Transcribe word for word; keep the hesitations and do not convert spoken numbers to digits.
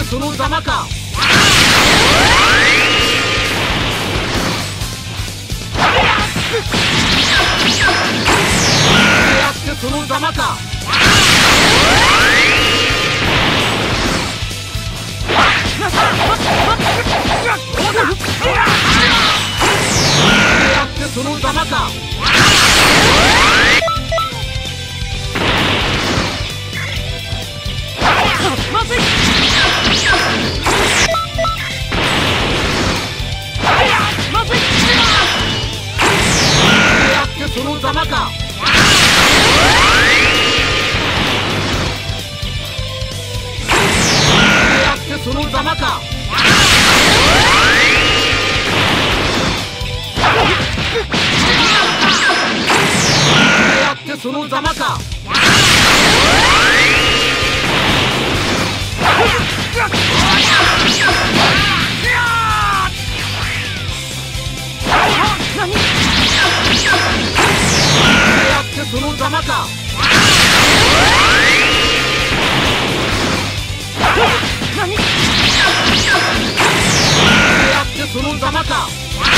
そのざまか。やってそのざまか。やってそのざまか。まずい。まずい。やってそのざまか。やってそのざまか。やってそのざまか。やってそのざまか。やってそのざまか。